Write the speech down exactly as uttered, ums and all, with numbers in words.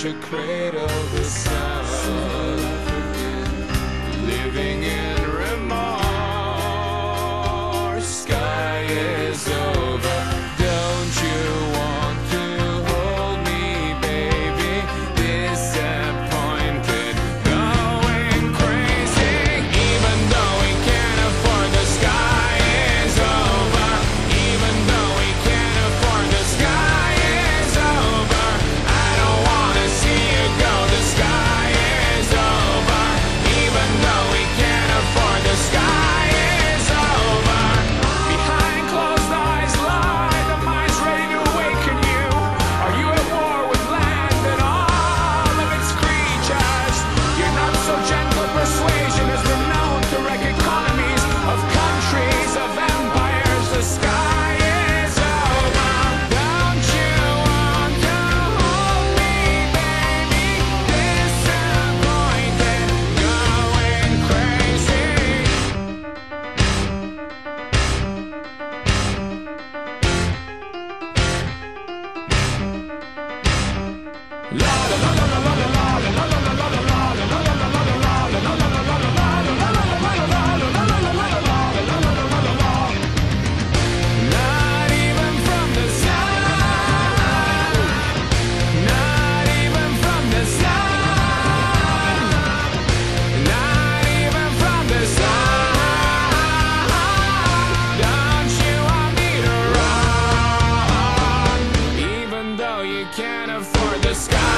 to cradle the sun, living in remorse. Sky is over. Don't you want to hold me, baby? Disappointed, going crazy. Even though we can't afford, the sky is over. Even though we can't afford, the sky is over. I don't wanna see you go. The sky is over. Even though we can't afford, the sky is over. Behind closed eyes lie the minds ready to awaken you. Are you at war with land and all of its creatures? Your not so gentle persuasion has been known to wreck economies of countries, of empires. The sky is over. Don't you want to hold me, baby? Disappointed, going crazy. La la la la la la la la la la la la Not even from the sun, not even from the sun, not even from the sun. Don't you want me to run? Even though you can't afford, the sky